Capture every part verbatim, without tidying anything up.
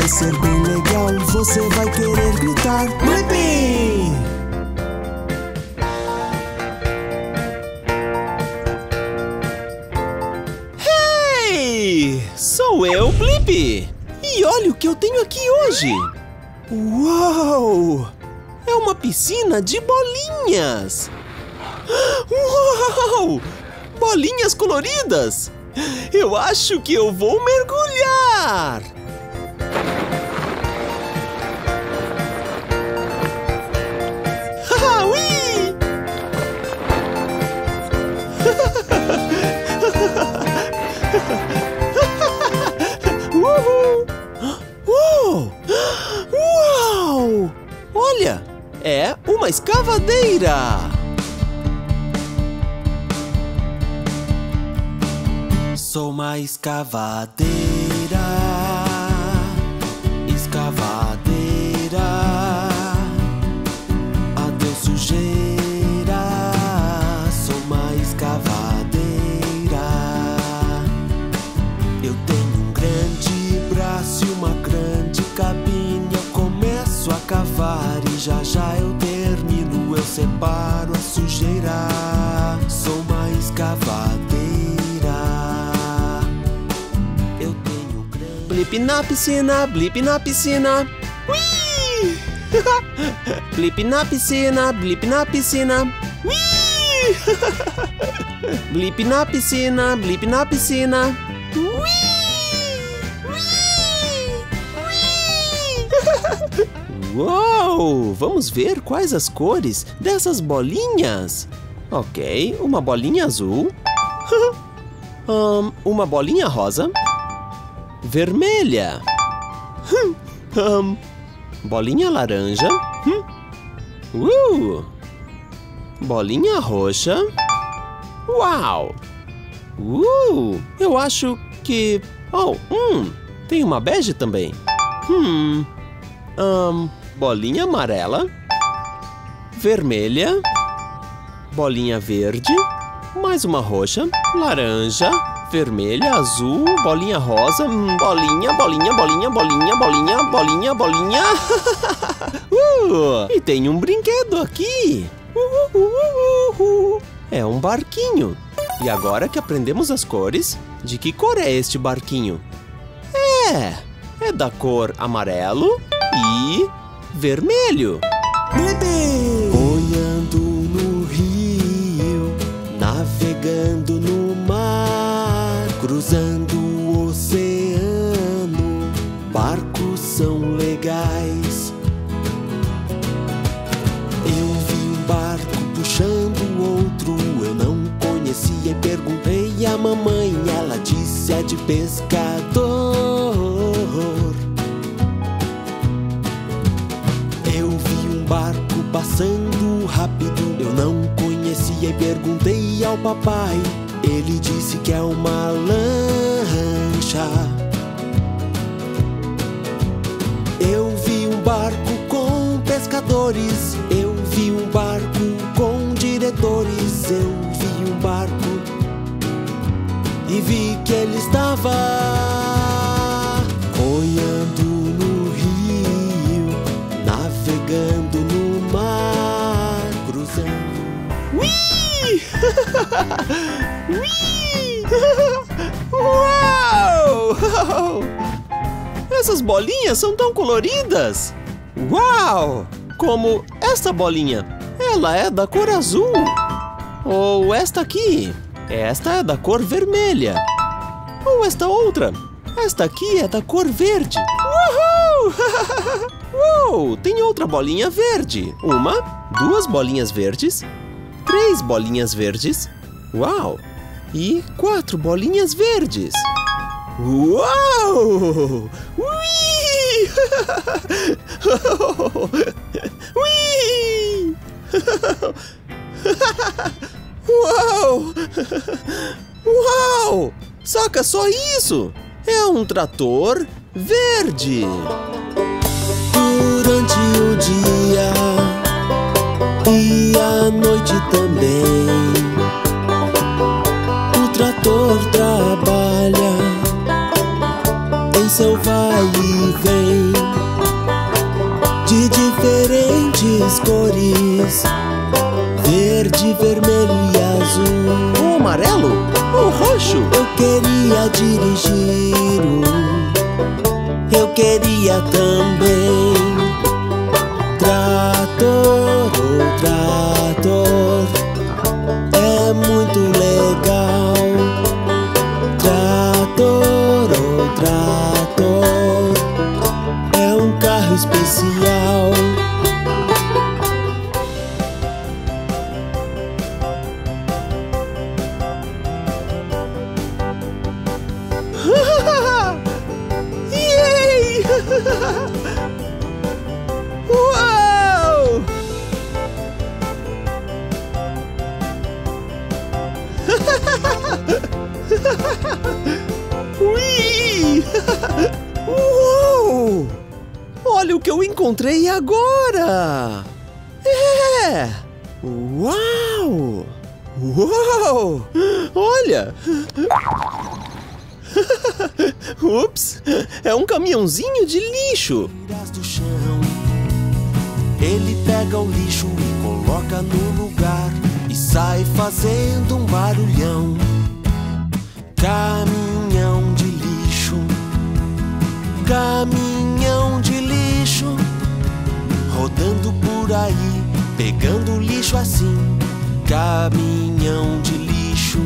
vai ser bem legal. Você vai querer gritar Blippi! Hey! Sou eu, Blippi! E olha o que eu tenho aqui hoje! Uau! É uma piscina de bolinhas! Uau! Bolinhas coloridas! Eu acho que eu vou mergulhar! Haha, ui! Uhul! Uau! Uau! Olha! É uma escavadeira! Sou uma escavadeira, escavadeira, adeus sujeira. Sou uma escavadeira. Eu tenho um grande braço e uma grande cabine. Eu começo a cavar e já já eu termino. Eu separo a sujeira. Sou uma escavadeira. Blippi na piscina, Blippi na piscina. Ui! Blippi na piscina, Blippi na piscina. Ui! Blippi na piscina, Blippi na piscina. Ui! Ui! Uou! Vamos ver quais as cores dessas bolinhas. Ok, uma bolinha azul. um, uma bolinha rosa. Vermelha. Hum, hum. Bolinha laranja. Hum. Uh. Bolinha roxa. Uau! Uh. Eu acho que... Oh, hum. Tem uma bege também. Hum. Um. Bolinha amarela. Vermelha. Bolinha verde. Mais uma roxa. Laranja. Vermelha, azul, bolinha rosa, bolinha, bolinha, bolinha, bolinha, bolinha, bolinha, bolinha. uh, e tem um brinquedo aqui. Uh, uh, uh, uh, uh. É um barquinho. E agora que aprendemos as cores, de que cor é este barquinho? É, é da cor amarelo e vermelho. Blippi! Boiando no rio, navegando no mar, cruzando o oceano, barcos são legais. Eu vi um barco puxando outro, eu não conhecia e perguntei à mamãe, ela disse é de pescador. Eu vi um barco passando rápido, eu não conhecia e perguntei ao papai, ele disse que é uma lancha. Eu vi um barco com pescadores, eu vi um barco com diretores, eu vi um barco e vi que ele estava boiando no rio, navegando no mar, cruzando. Ui! Ui! Uau! Essas bolinhas são tão coloridas! Uau! Como esta bolinha, ela é da cor azul. Ou esta aqui, esta é da cor vermelha. Ou esta outra, esta aqui é da cor verde. Uhul! Uou! Tem outra bolinha verde. Uma, duas bolinhas verdes, três bolinhas verdes. Uau! E quatro bolinhas verdes. Uau! Ui! Ui! Uau! Uau! Saca só isso! É um trator verde! Durante o dia e a noite também, o trator trabalha em seu vai e vem de diferentes cores: verde, vermelho e azul. O amarelo? O roxo? Eu queria dirigir um, eu queria também trator, oh trator, é muito legal. Trator, oh trator, é um carro especial. Yay! Uau! Ui! Uou! Olha o que eu encontrei agora! É! Uau! Uau! Olha! Ups! É um caminhãozinho de lixo! Do chão, ele pega o lixo e coloca no lugar e sai fazendo um barulhão. Caminhão de lixo, caminhão de lixo, rodando por aí, pegando lixo assim. Caminhão de lixo.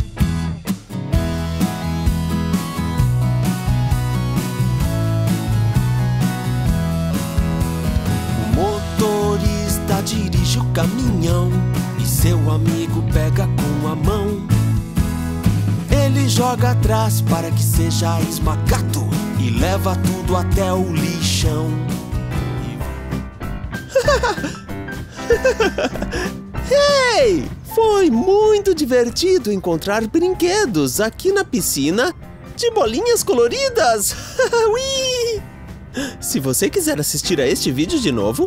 O motorista dirige o caminhão e seu amigo pega com a mão. Ele joga atrás para que seja esmagado e leva tudo até o lixão. Hey! Foi muito divertido encontrar brinquedos aqui na piscina de bolinhas coloridas! Ui! Se você quiser assistir a este vídeo de novo,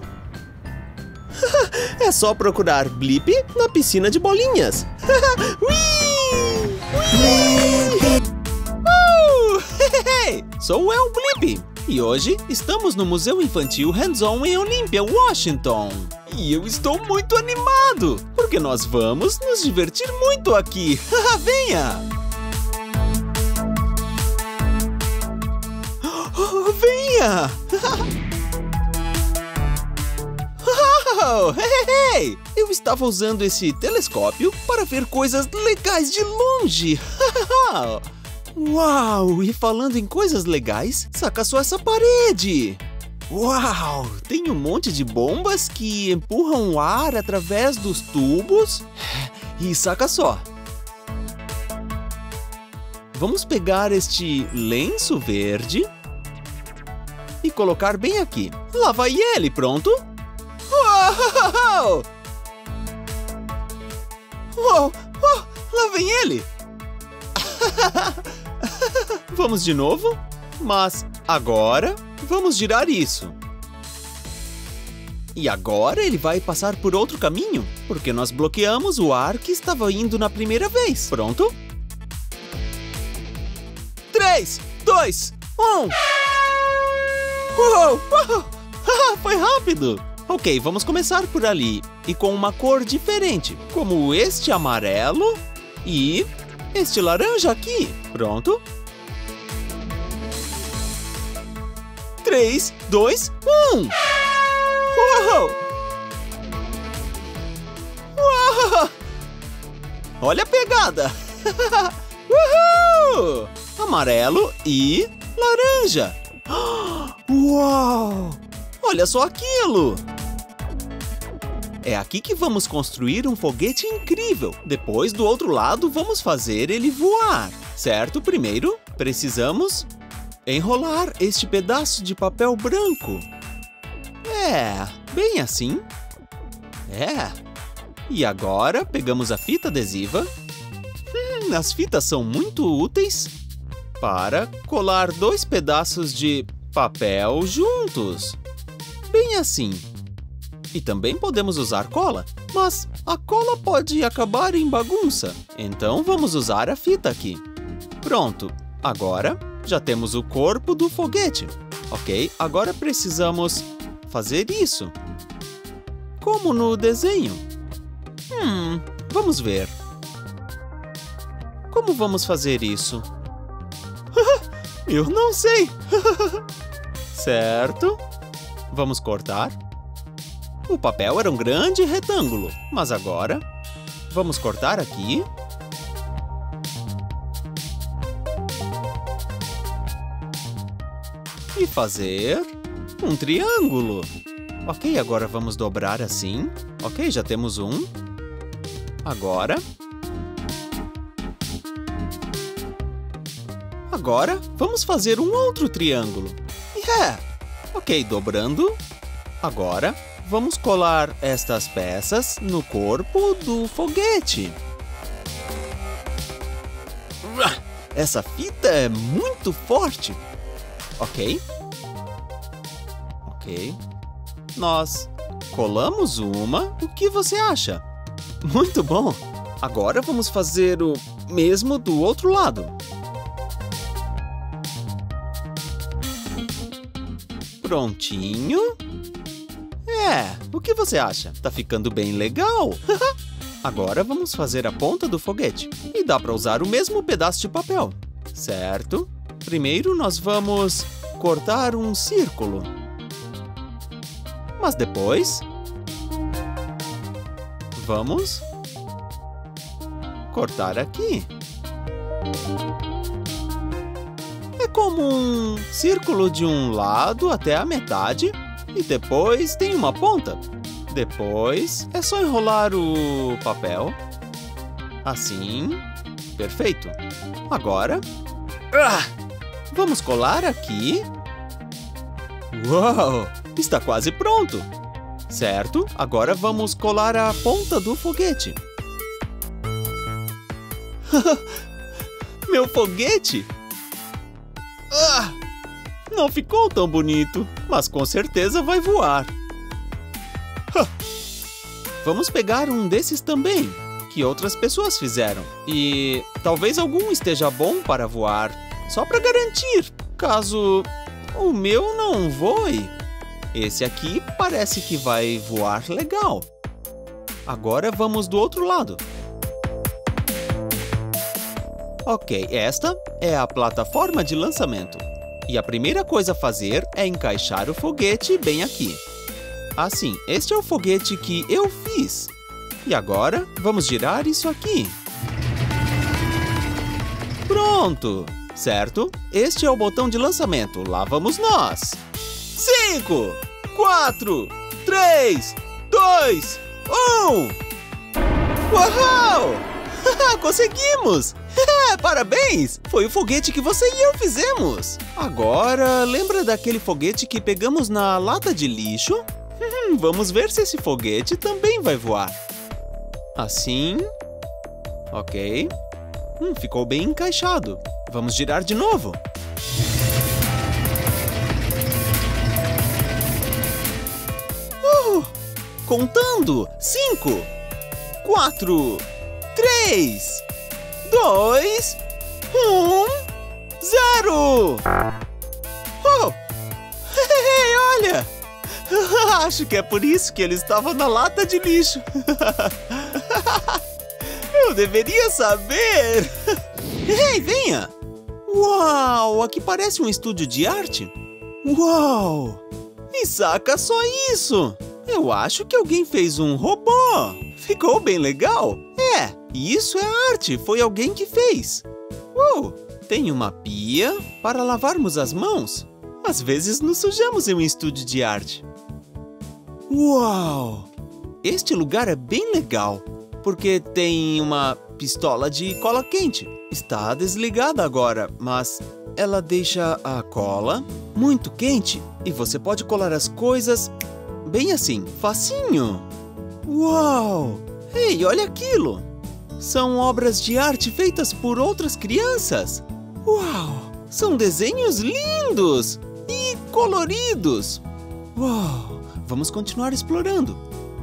é só procurar Blip na piscina de bolinhas. Ui! Ui! Uh! Sou eu, Blip! E hoje estamos no Museu Infantil Hands-On em Olympia, Washington. E eu estou muito animado, porque nós vamos nos divertir muito aqui. Venha! Oh, venha! Oh, hey, hey! Eu estava usando esse telescópio para ver coisas legais de longe. Uau! E falando em coisas legais, saca só essa parede! Uau! Tem um monte de bombas que empurram o ar através dos tubos. E saca só! Vamos pegar este lenço verde e colocar bem aqui. Lá vai ele, pronto? Uau! Uau! Uau! Lá vem ele! Vamos de novo? Mas agora vamos girar isso. E agora ele vai passar por outro caminho, porque nós bloqueamos o ar que estava indo na primeira vez. Pronto? três, dois, um! Uou! Uou! Foi rápido! Ok, vamos começar por ali. E com uma cor diferente, como este amarelo e este laranja aqui. Pronto? três, dois, um! Uou! Uou! Olha a pegada! Uhul! Amarelo e laranja. Uau! Olha só aquilo! É aqui que vamos construir um foguete incrível. Depois, do outro lado, vamos fazer ele voar. Certo? Primeiro, precisamos enrolar este pedaço de papel branco. É, bem assim. É. E agora, pegamos a fita adesiva. Hum, as fitas são muito úteis para colar dois pedaços de papel juntos. Bem assim. E também podemos usar cola, mas a cola pode acabar em bagunça. Então vamos usar a fita aqui. Pronto. Agora, já temos o corpo do foguete. Ok, agora precisamos fazer isso. Como no desenho. Hum, vamos ver. Como vamos fazer isso? Eu não sei. Certo. Vamos cortar. O papel era um grande retângulo, mas agora vamos cortar aqui. E fazer um triângulo. Ok, agora vamos dobrar assim. Ok, já temos um. Agora. Agora, vamos fazer um outro triângulo. Yeah! Ok, dobrando. Agora, vamos colar estas peças no corpo do foguete. Essa fita é muito forte. Ok. Ok. Nós colamos uma. O que você acha? Muito bom. Agora vamos fazer o mesmo do outro lado. Prontinho. É, o que você acha? Tá ficando bem legal. Agora vamos fazer a ponta do foguete. E dá para usar o mesmo pedaço de papel, certo? Primeiro nós vamos cortar um círculo. Mas depois vamos cortar aqui. É como um círculo de um lado até a metade e depois tem uma ponta. Depois é só enrolar o papel. Assim. Perfeito. Agora, ah, vamos colar aqui. Uau! Está quase pronto. Certo? Agora vamos colar a ponta do foguete. Meu foguete! Ah, não ficou tão bonito, mas com certeza vai voar. Vamos pegar um desses também, que outras pessoas fizeram. E talvez algum esteja bom para voar, só para garantir, caso o meu não voe. Esse aqui parece que vai voar legal. Agora vamos do outro lado. Ok, esta é a plataforma de lançamento. E a primeira coisa a fazer é encaixar o foguete bem aqui. Assim, este é o foguete que eu fiz. E agora, vamos girar isso aqui. Pronto! Certo? Este é o botão de lançamento. Lá vamos nós. Cinco, quatro, três, dois, um! Uau! Conseguimos! Parabéns! Foi o foguete que você e eu fizemos! Agora, lembra daquele foguete que pegamos na lata de lixo? Hum, vamos ver se esse foguete também vai voar. Assim. Ok. Hum, ficou bem encaixado. Vamos girar de novo. Uh, contando. Cinco. Quatro. Três. Dois. Um. Zero. Oh! Hey, olha! Acho que é por isso que ele estava na lata de lixo. Eu deveria saber. Ei, venha! Uau, aqui parece um estúdio de arte. Uau! E saca só isso! Eu acho que alguém fez um robô. Ficou bem legal. É, isso é arte, foi alguém que fez. Uh, tem uma pia para lavarmos as mãos. Às vezes nos sujamos em um estúdio de arte. Uau! Este lugar é bem legal, porque tem uma pistola de cola quente. Está desligada agora, mas ela deixa a cola muito quente e você pode colar as coisas bem assim, facinho. Uau! Ei, olha aquilo! São obras de arte feitas por outras crianças. Uau! São desenhos lindos e coloridos. Uau! Vamos continuar explorando.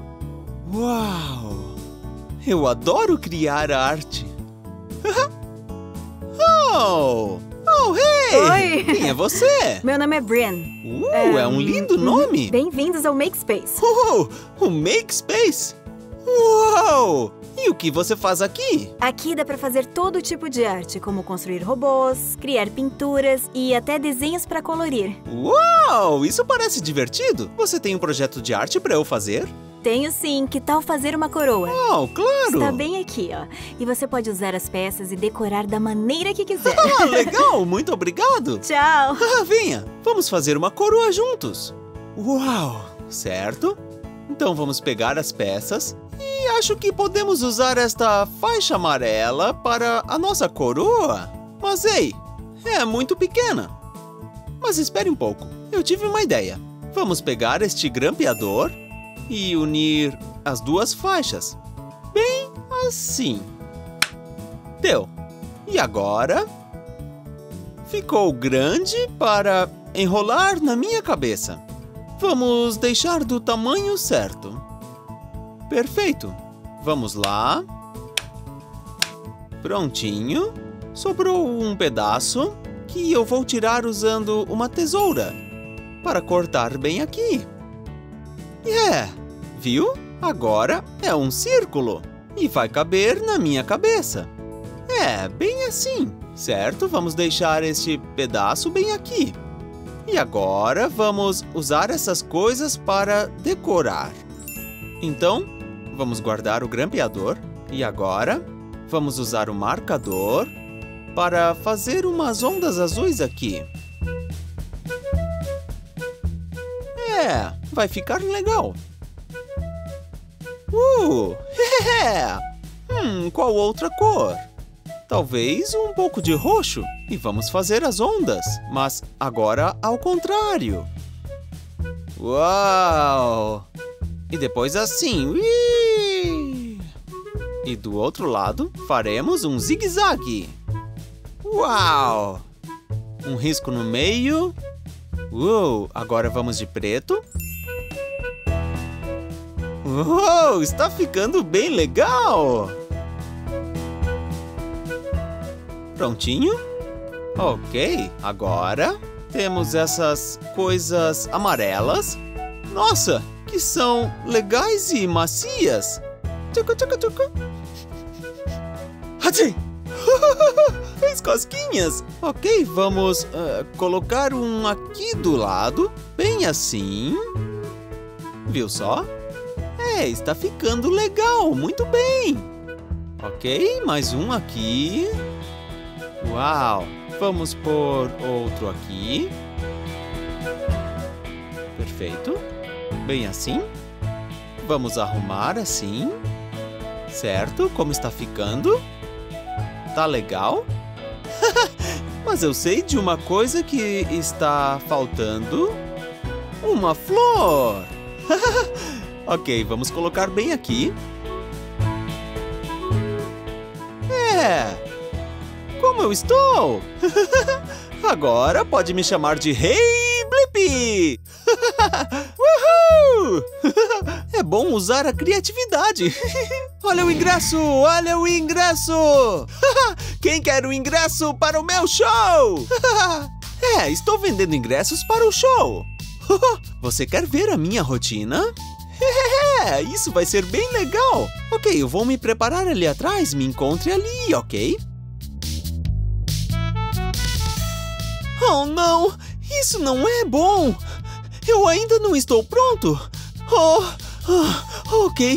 Uau! Eu adoro criar arte. Oh! Oh, hey! Oi! Quem é você? Meu nome é Brian. Uh, é, é um lindo nome! Bem-vindos ao Makespace. Uh, o Makespace! Uau! E o que você faz aqui? Aqui dá pra fazer todo tipo de arte, como construir robôs, criar pinturas e até desenhos pra colorir. Uau! Isso parece divertido! Você tem um projeto de arte pra eu fazer? Tenho sim. Que tal fazer uma coroa? Oh, claro! Está bem aqui, ó. E você pode usar as peças e decorar da maneira que quiser. Ah, legal! Muito obrigado! Tchau! Ah, venha! Vamos fazer uma coroa juntos! Uau! Certo? Então vamos pegar as peças e acho que podemos usar esta faixa amarela para a nossa coroa. Mas ei, é muito pequena. Mas espere um pouco, eu tive uma ideia. Vamos pegar este grampeador e unir as duas faixas. Bem assim. Deu. E agora? Ficou grande para enrolar na minha cabeça. Vamos deixar do tamanho certo. Perfeito. Vamos lá. Prontinho. Sobrou um pedaço que eu vou tirar usando uma tesoura para cortar bem aqui. É, viu? Agora é um círculo e vai caber na minha cabeça. É, bem assim, certo? Vamos deixar este pedaço bem aqui. E agora vamos usar essas coisas para decorar. Então, vamos guardar o grampeador. E agora, vamos usar o marcador para fazer umas ondas azuis aqui. É, vai ficar legal. Uh, é. Hum, qual outra cor? Talvez um pouco de roxo. E vamos fazer as ondas, mas agora ao contrário. Uau! E depois assim. Ui! E do outro lado, faremos um zigue-zague. Uau! Um risco no meio. Uou! Agora vamos de preto. Uou! Está ficando bem legal! Prontinho? Ok, agora temos essas coisas amarelas. Nossa, que são legais e macias. Tchucu, tchucu, tchucu. Achei! Fez cosquinhas. Ok, vamos uh, colocar um aqui do lado, bem assim. Viu só? É, está ficando legal, muito bem. Ok, mais um aqui. Uau! Vamos pôr outro aqui. Perfeito. Bem assim. Vamos arrumar assim. Certo? Como está ficando? Tá legal? Mas eu sei de uma coisa que está faltando. Uma flor! Ok, vamos colocar bem aqui. É! Como eu estou? Agora pode me chamar de Rei Blippi! Uhul! É bom usar a criatividade. Olha o ingresso! Olha o ingresso! Quem quer o ingresso para o meu show? É, estou vendendo ingressos para o show. Você quer ver a minha rotina? É, isso vai ser bem legal. Ok, eu vou me preparar ali atrás. Me encontre ali, ok? Oh, não! Isso não é bom! Eu ainda não estou pronto! Oh, oh, ok.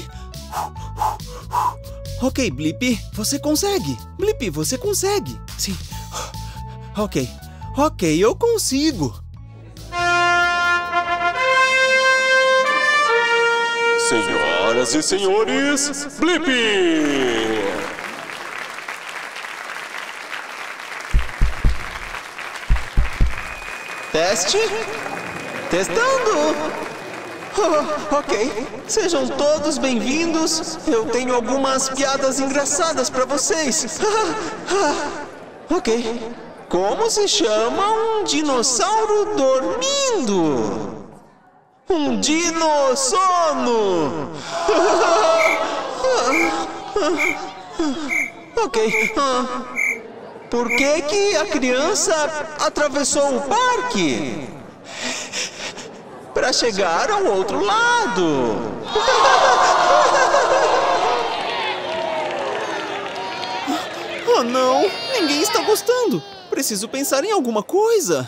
Ok, Blippi, você consegue! Blippi, você consegue! Sim. Ok, ok, eu consigo! Senhoras e senhores, Blippi! Teste? Testando! Oh, ok, sejam todos bem-vindos. Eu tenho algumas piadas engraçadas para vocês. Ok. Como se chama um dinossauro dormindo? Um dinossono! Ok. Por que que a criança atravessou o parque? Para chegar ao outro lado. Oh, não! Ninguém está gostando. Preciso pensar em alguma coisa.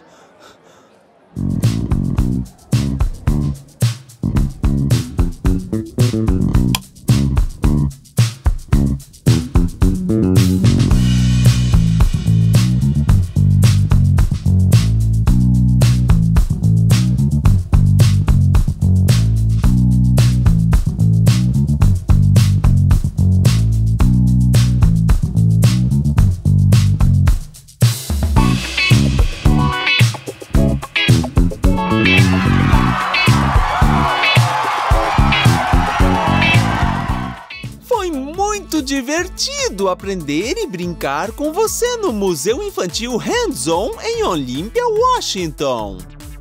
Divertido aprender e brincar com você no Museu Infantil Hands-On em Olympia, Washington.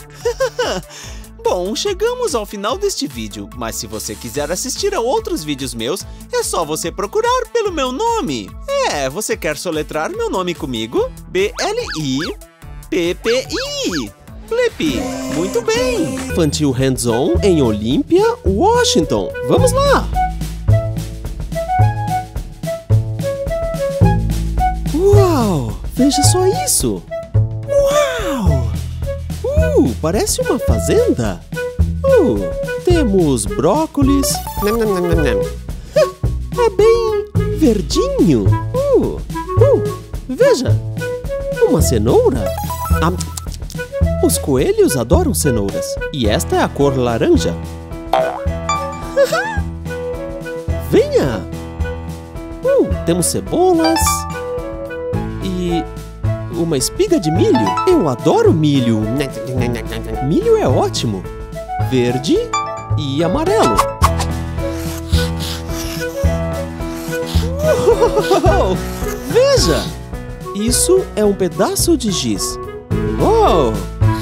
Bom, chegamos ao final deste vídeo, mas se você quiser assistir a outros vídeos meus, é só você procurar pelo meu nome. É, você quer soletrar meu nome comigo? B L I P P I. Blippi. Muito bem. Infantil Hands-On em Olympia, Washington. Vamos lá. Uau! Veja só isso! Uau! Uh, parece uma fazenda! Uh, temos brócolis. É bem verdinho! Uh, uh, veja! Uma cenoura! Ah, os coelhos adoram cenouras. E esta é a cor laranja. Venha! Uh, temos cebolas. E uma espiga de milho. Eu adoro milho. Milho é ótimo. Verde e amarelo. Uou! Veja! Isso é um pedaço de giz. Uou!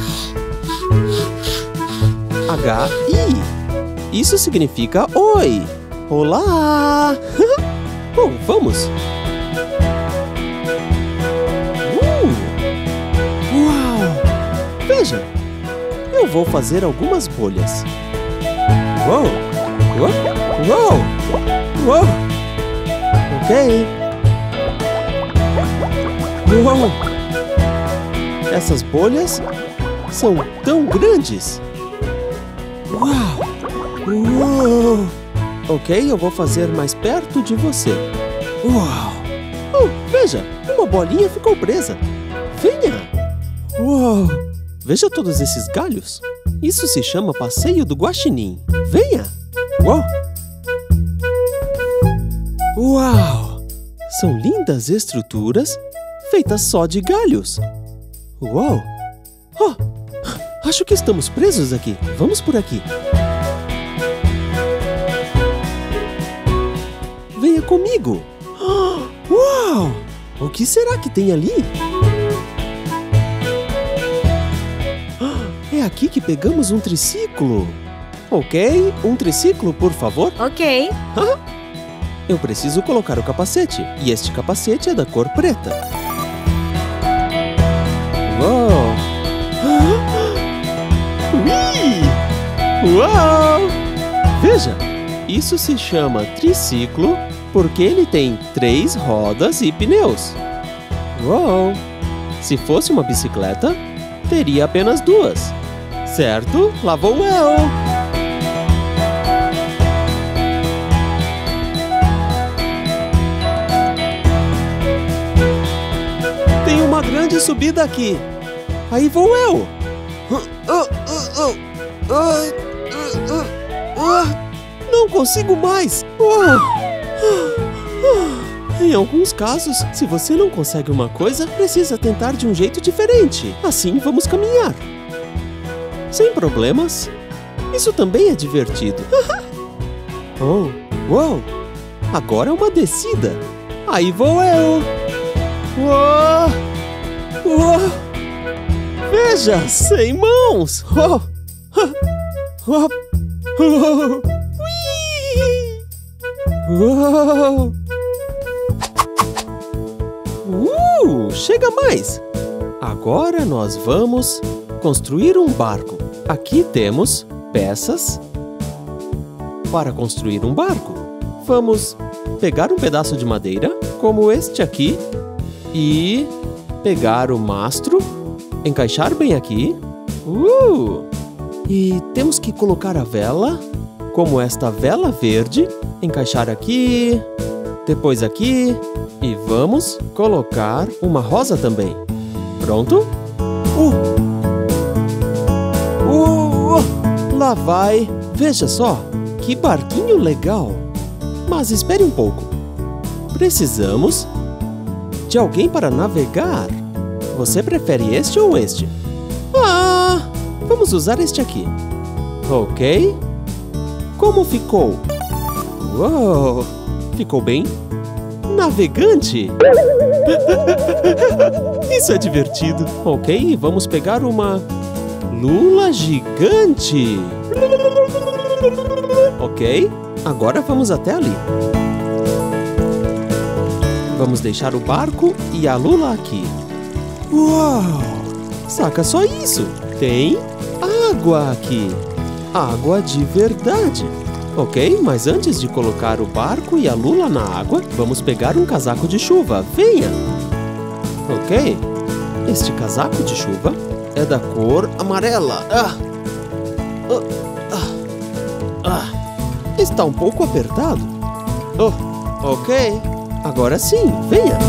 H I. Isso significa oi. Olá! Bom, vamos. Veja, eu vou fazer algumas bolhas. Uou! Uou! Uou! Uou! Ok. Uou! Essas bolhas são tão grandes. Uau! Uou! Ok, eu vou fazer mais perto de você. Uau! Oh, veja, uma bolinha ficou presa. Venha! Uau! Veja todos esses galhos. Isso se chama passeio do guaxinim. Venha! Uau! Uau! São lindas estruturas feitas só de galhos. Uau! Oh, acho que estamos presos aqui. Vamos por aqui. Venha comigo. Uau! O que será que tem ali? É aqui que pegamos um triciclo. Ok, um triciclo, por favor. Ok. Eu preciso colocar o capacete. E este capacete é da cor preta. Uau! Ui! Uau! Veja, isso se chama triciclo porque ele tem três rodas e pneus. Uau! Se fosse uma bicicleta, teria apenas duas. Certo? Lá vou eu! Tem uma grande subida aqui. Aí vou eu! Não consigo mais! Em alguns casos, se você não consegue uma coisa, precisa tentar de um jeito diferente. Assim, vamos caminhar. Sem problemas. Isso também é divertido. Oh, uou! Agora é uma descida. Aí vou eu! Uou! Uou! Veja, sem mãos! Oh! Oh! Oh! Ui! Uou! Uh, chega mais! Agora nós vamos construir um barco. Aqui temos peças para construir um barco. Vamos pegar um pedaço de madeira, como este aqui, e pegar o mastro, encaixar bem aqui. Uh! E temos que colocar a vela, como esta vela verde, encaixar aqui, depois aqui, e vamos colocar uma rosa também. Pronto? Uh! Uh! Lá vai! Veja só, que barquinho legal! Mas espere um pouco. Precisamos de alguém para navegar. Você prefere este ou este? Ah! Vamos usar este aqui. Ok. Como ficou? Uou! Ficou bem? Navegante! Isso é divertido. Ok, vamos pegar uma lula gigante. Ok, agora vamos até ali. Vamos deixar o barco e a lula aqui. Uau! Saca só isso! Tem água aqui. Água de verdade. Ok, mas antes de colocar o barco e a lula na água, vamos pegar um casaco de chuva. Venha! Ok, este casaco de chuva é da cor amarela. Ah! Ah! Ah! Ah! Está um pouco apertado. Oh, ok. Agora sim, venha.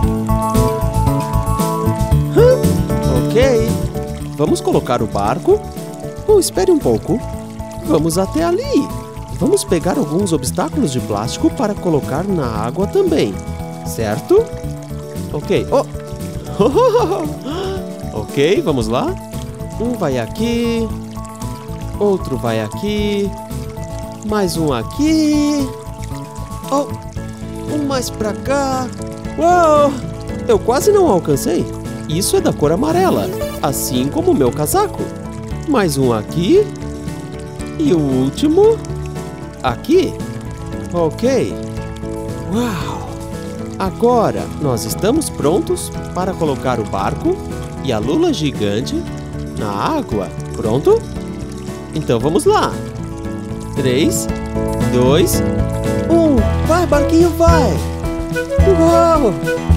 Hã? Ok. Vamos colocar o barco. Oh, espere um pouco. Vamos até ali. Vamos pegar alguns obstáculos de plástico para colocar na água também. Certo? Ok. Oh. Ok, vamos lá. Um vai aqui. Outro vai aqui. Mais um aqui. Oh. Um mais pra cá. Uau! Eu quase não alcancei. Isso é da cor amarela, assim como o meu casaco. Mais um aqui. E o último aqui. Ok. Uau! Agora nós estamos prontos para colocar o barco e a lula gigante na água. Pronto? Então vamos lá. Três, dois, um. Vai, barquinho, vai! Uau!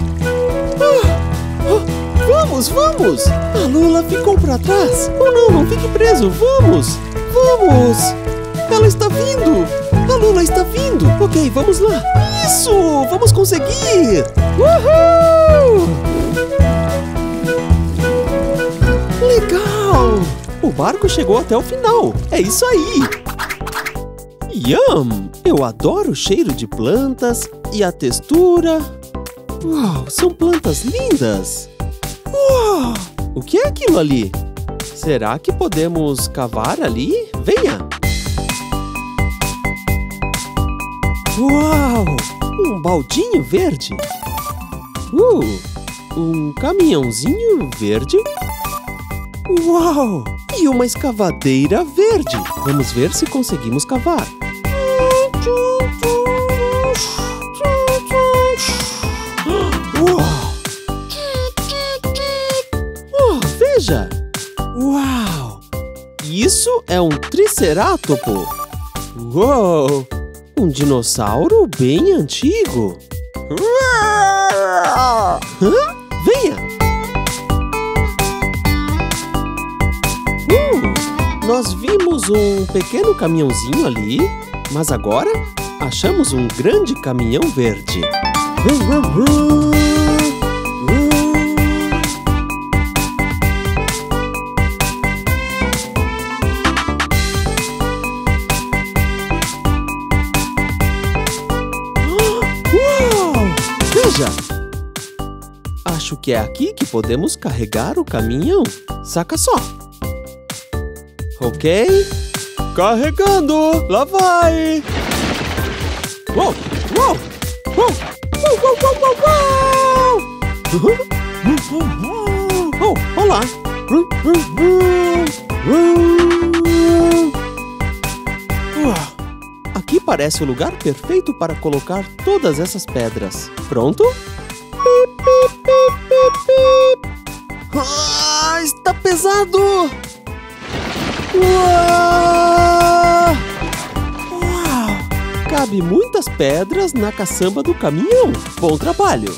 Ah, ah, vamos, vamos! A lula ficou para trás. Oh não, não fique preso. Vamos! Vamos! Ela está vindo! A lula está vindo! Ok, vamos lá! Isso! Vamos conseguir! Uhul! Legal! O barco chegou até o final! É isso aí! Yum! Eu adoro o cheiro de plantas e a textura. Uau! São plantas lindas! Uau! O que é aquilo ali? Será que podemos cavar ali? Venha! Uau! Um baldinho verde! Uh! Um caminhãozinho verde! Uau! E uma escavadeira verde! Vamos ver se conseguimos cavar! Uau! Oh, veja! Uau! Isso é um tricerátopo! Uau! Um dinossauro bem antigo! Hã? Venha! Uh, nós vimos um pequeno caminhãozinho ali, mas agora achamos um grande caminhão verde. Veja! Acho que é aqui que podemos carregar o caminhão. Saca só! Ok? Carregando! Lá vai! Uou! Uou! Uou! Uou! Uou! Uou! Uou! Oh, olá! Aqui parece o lugar perfeito para colocar todas essas pedras. Pronto? Pip, pip, pip, pip. Ah, está pesado! Uau! Uau! Cabe muitas pedras na caçamba do caminhão. Bom trabalho!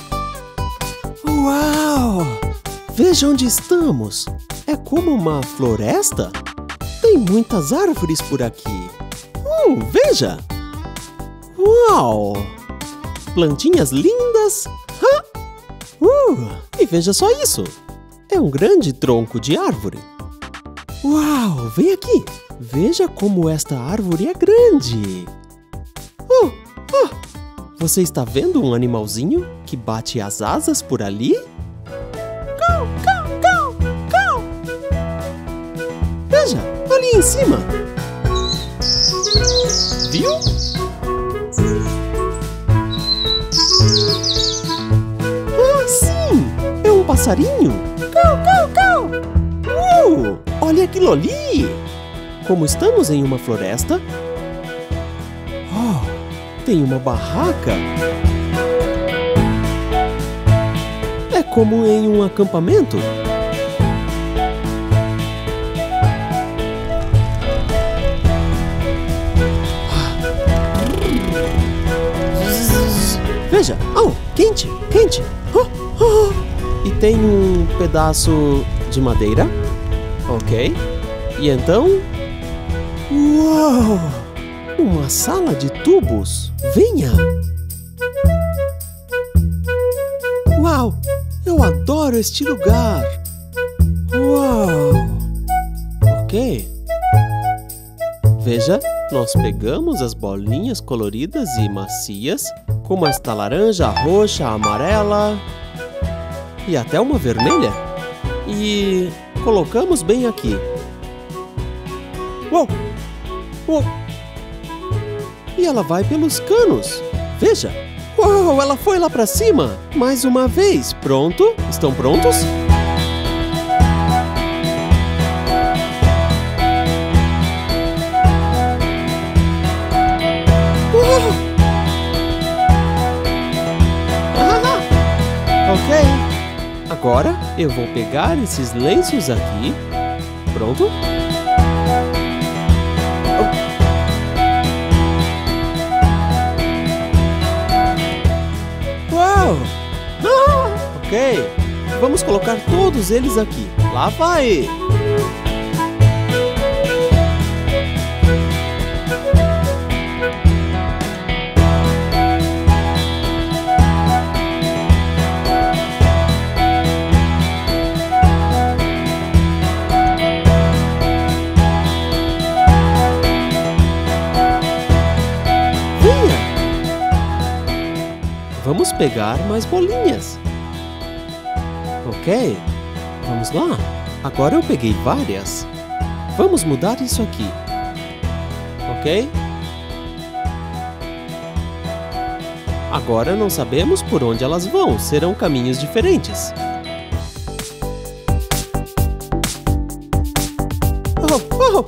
Uau! Veja onde estamos. É como uma floresta. Tem muitas árvores por aqui. Hum, veja! Uau! Plantinhas lindas! Ah! Uh, e veja só isso! É um grande tronco de árvore. Uau! Vem aqui! Veja como esta árvore é grande! Oh, oh. Você está vendo um animalzinho que bate as asas por ali? Go, go, go, go! Veja! Ali em cima! Viu? Ah, sim! É um passarinho! Go, go, go! Uh! Olha aquilo ali! Como estamos em uma floresta... Oh, tem uma barraca! É como em um acampamento! Veja! Oh, quente! Quente! Oh, oh. E tem um pedaço de madeira. Ok. E então... Uau! Uma sala de tubos. Venha! Uau! Eu adoro este lugar. Uau! Ok. Veja, nós pegamos as bolinhas coloridas e macias, como esta laranja, roxa, amarela e até uma vermelha, e colocamos bem aqui. Uou! Uou! E ela vai pelos canos. Veja! Uau! Ela foi lá para cima! Mais uma vez. Pronto? Estão prontos? Ok, agora eu vou pegar esses lenços aqui. Pronto? Oh. Uau! Ah, ok, vamos colocar todos eles aqui. Lá vai! Vamos pegar mais bolinhas. Ok, vamos lá. Agora eu peguei várias. Vamos mudar isso aqui. Ok? Agora não sabemos por onde elas vão. Serão caminhos diferentes. Oh, oh.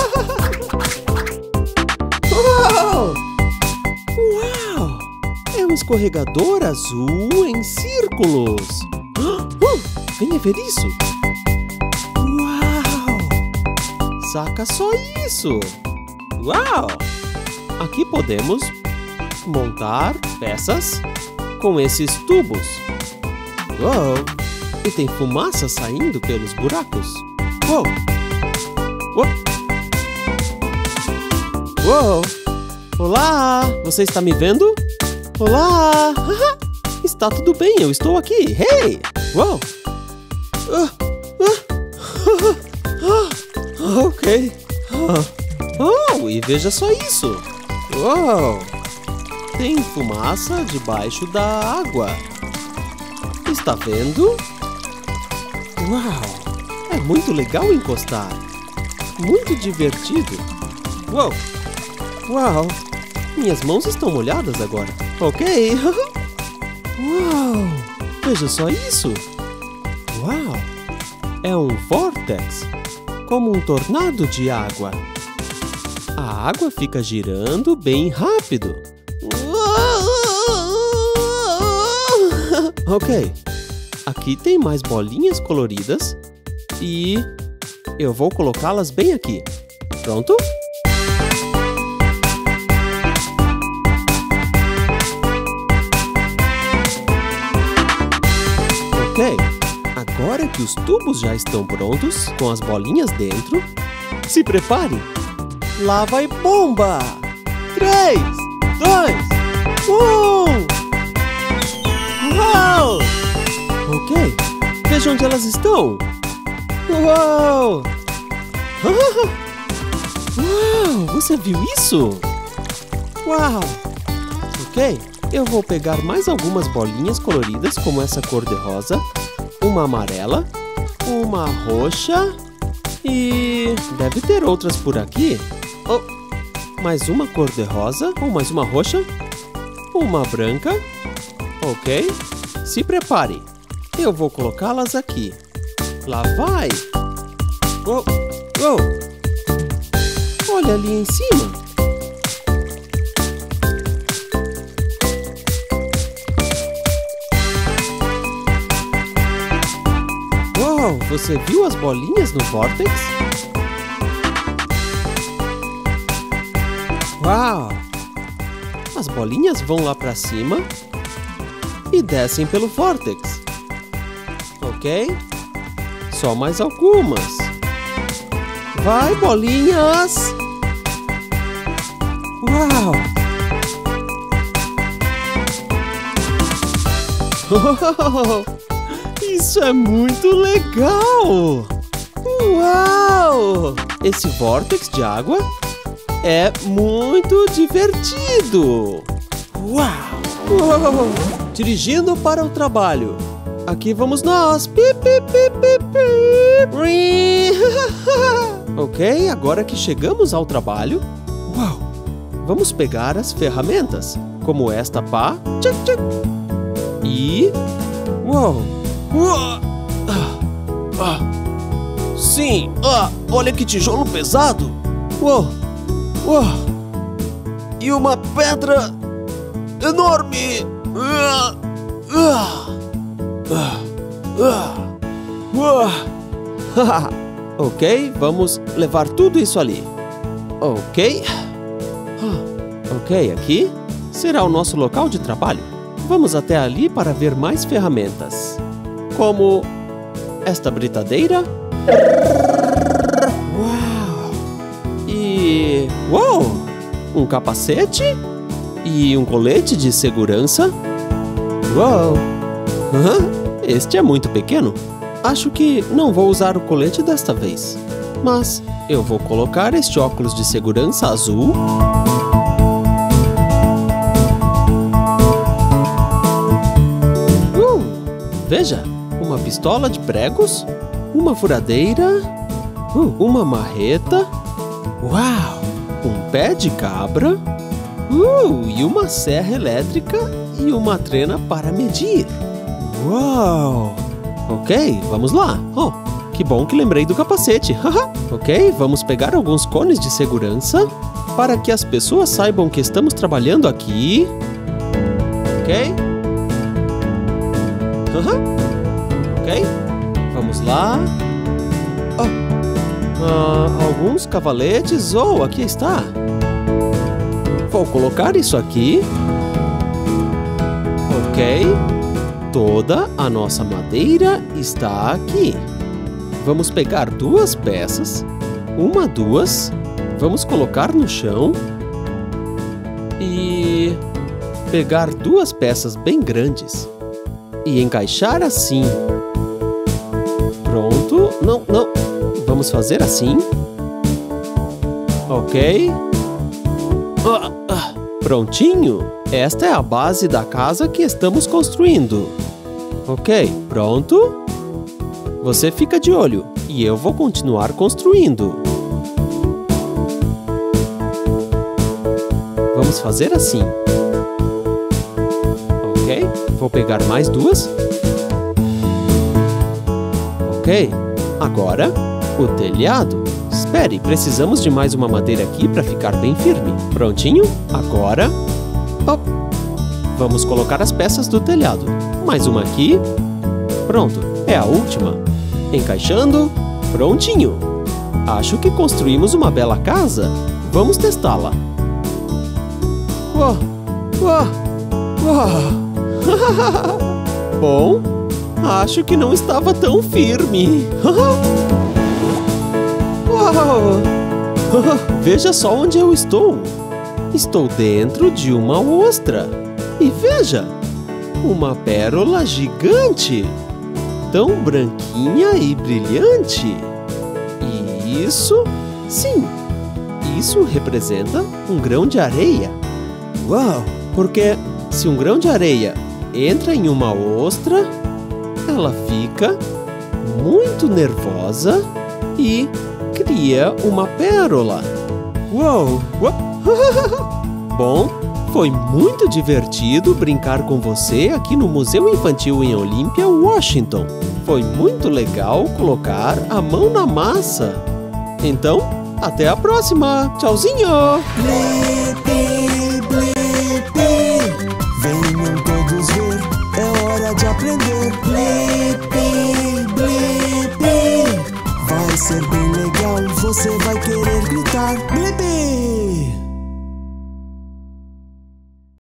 Um escorregador azul em círculos. Oh, venha ver isso. Uau! Saca só isso. Uau! Aqui podemos montar peças com esses tubos. Uau! E tem fumaça saindo pelos buracos. Uau! Uau! Uau! Olá! Você está me vendo? Olá! Está tudo bem, eu estou aqui. Hey! Uau! Uh, uh, uh, uh, ok. Oh, e veja só isso. Uau! Tem fumaça debaixo da água. Está vendo? Uau! É muito legal encostar. Muito divertido. Uau! Uau! Minhas mãos estão molhadas agora. Ok. Uau! Veja só isso. Uau! É um vórtex, como um tornado de água. A água fica girando bem rápido. Ok. aqui tem mais bolinhas coloridas e eu vou colocá-las bem aqui. Pronto? Ok, agora que os tubos já estão prontos, com as bolinhas dentro, se prepare! Lá vai bomba! Três, dois, um! Uau! Ok, veja onde elas estão! Uau! Ah! Uau! Você viu isso? Uau! Ok, eu vou pegar mais algumas bolinhas coloridas, como essa cor-de-rosa, uma amarela, uma roxa e deve ter outras por aqui. Oh, mais uma cor-de-rosa, ou mais uma roxa, uma branca. Ok, se prepare. Eu vou colocá-las aqui. Lá vai! Oh, oh. Olha ali em cima! Uau! Você viu as bolinhas no vórtex? Uau! As bolinhas vão lá para cima e descem pelo vórtex. Ok? Só mais algumas. Vai, bolinhas! Uau! Isso é muito legal! Uau! Esse vórtex de água é muito divertido! Uau! Uau! Dirigindo para o trabalho. Aqui vamos nós! Pip, pip, pip, pip, pip. Ok, agora que chegamos ao trabalho, uau! Vamos pegar as ferramentas, como esta pá, tchac, tchac. E... uau! Uau. Ah, ah. Sim! Ah, olha que tijolo pesado! Uau! Uau! E uma pedra enorme! Ah, ah. Ah, ah, ah. Ok, vamos levar tudo isso ali. Ok. Ah, ok, aqui será o nosso local de trabalho. Vamos até ali para ver mais ferramentas, como esta britadeira. Uau! E... uau! Um capacete e um colete de segurança. Uau! Uhum. Este é muito pequeno. Acho que não vou usar o colete desta vez. Mas eu vou colocar este óculos de segurança azul. Uh, veja, uma pistola de pregos, uma furadeira, uh, uma marreta. Uau! Um pé de cabra. Uh, e uma serra elétrica e uma trena para medir. Uau! Ok, vamos lá. Oh, que bom que lembrei do capacete. Ok, vamos pegar alguns cones de segurança para que as pessoas saibam que estamos trabalhando aqui. Ok? Ok, vamos lá. Oh, ah, alguns cavaletes. Oh, aqui está. Vou colocar isso aqui. Ok. Toda a nossa madeira está aqui. Vamos pegar duas peças, uma, duas, vamos colocar no chão e pegar duas peças bem grandes e encaixar assim. Pronto. Não, não. Vamos fazer assim. Ok. Ah, ah. Prontinho. Esta é a base da casa que estamos construindo. Ok, pronto? Você fica de olho e eu vou continuar construindo. Vamos fazer assim. Ok, vou pegar mais duas. Ok, agora o telhado. Espere, precisamos de mais uma madeira aqui para ficar bem firme. Prontinho? Agora... oh. Vamos colocar as peças do telhado. Mais uma aqui. Pronto, é a última. Encaixando, prontinho. Acho que construímos uma bela casa. Vamos testá-la. Uau, uau, uau. Bom, acho que não estava tão firme. Uau. Veja só onde eu estou. Estou dentro de uma ostra. E veja, uma pérola gigante, tão branquinha e brilhante. E isso, sim, isso representa um grão de areia. Uau! Porque se um grão de areia entra em uma ostra, ela fica muito nervosa e cria uma pérola. Uau! Uau. Bom, foi muito divertido brincar com você aqui no Museu Infantil em Olympia, Washington. Foi muito legal colocar a mão na massa. Então, até a próxima. Tchauzinho! Blippi, Blippi, venham todos ver, é hora de aprender. Blippi, Blippi, vai ser bem legal, você vai querer gritar. Blippi!